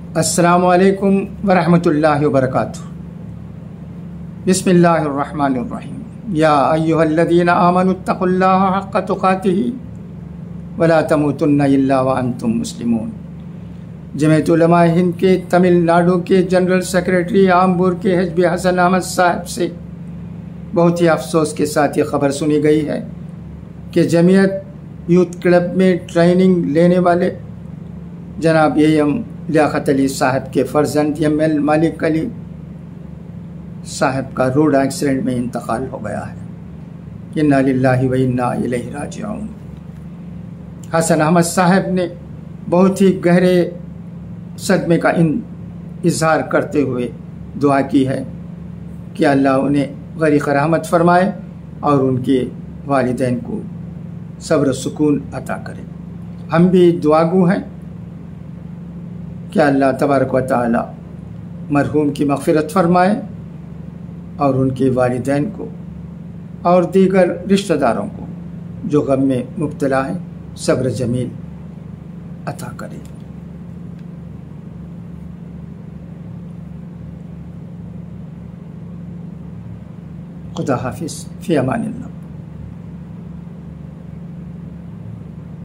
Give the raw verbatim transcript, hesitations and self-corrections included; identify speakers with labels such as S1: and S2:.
S1: السلام علیکم ورحمۃ اللہ وبرکاتہ۔ بسم اللہ الرحمن الرحیم۔ یا ایھا الذین آمنوا اتقوا اللہ حق تقاتہ ولا تموتن الا وانتم مسلمون۔ جمعیت علماء ہند کے تمل ناڈو کے جنرل سیکریٹری آمبور کے حزب حسن احمد صاحب سے بہت ہی افسوس کے ساتھ یہ خبر سنی گئی ہے کہ جمعیت یوتھ کلب میں ٹریننگ لینے والے جناب اے ایم لیاقت علی صاحب کے فرزند ایم ایل مالک علی صاحب کا روڈ ایکسیڈنٹ میں انتقال ہو گیا ہے۔ انا للہ و انا الیہ راجعون۔ حسن احمد صاحب نے بہت ہی گہرے صدمے کا اظہار کرتے ہوئے دعا کی ہے کہ اللہ انہیں غریق رحمت فرمائے اور ان کے والدین کو صبر و سکون عطا کرے۔ ہم بھی دعا گو ہیں کہ اللہ تبارک و تعالی مرحوم کی مغفرت فرمائے اور ان کے والدین کو اور دیگر رشتہ داروں کو جو غم میں مبتلا ہیں صبر جمیل عطا کرے۔ خدا حافظ، فی امان اللہ۔